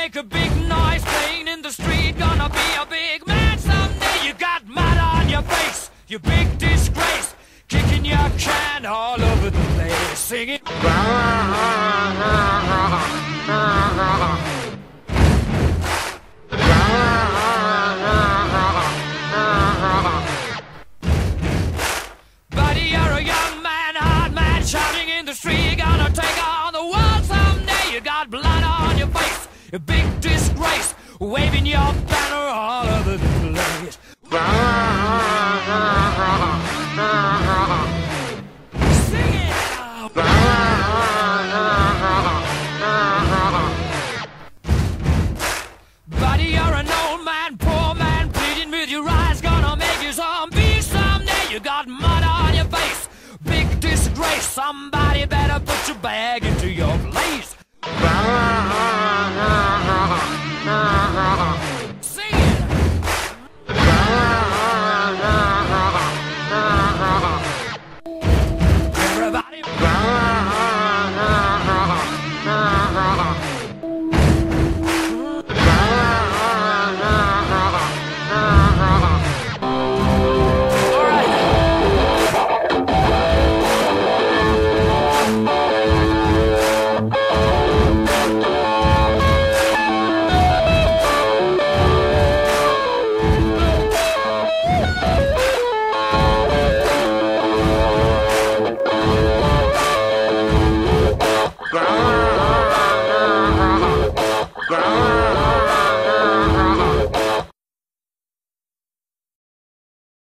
make a big noise playing in the street. Gonna be a big man someday. You got mud on your face, you big disgrace. Kicking your can all over the place, singing. Buddy, you're a young man, hard man, shouting in the street. You're gonna take on the world someday. You got blood on your face, a big disgrace, waving your banner all over the place. Sing it out. Buddy, you're an old man, poor man, pleading with your eyes. Gonna make you zombie someday. You got mud on your face, big disgrace. Somebody better put your bag into your place.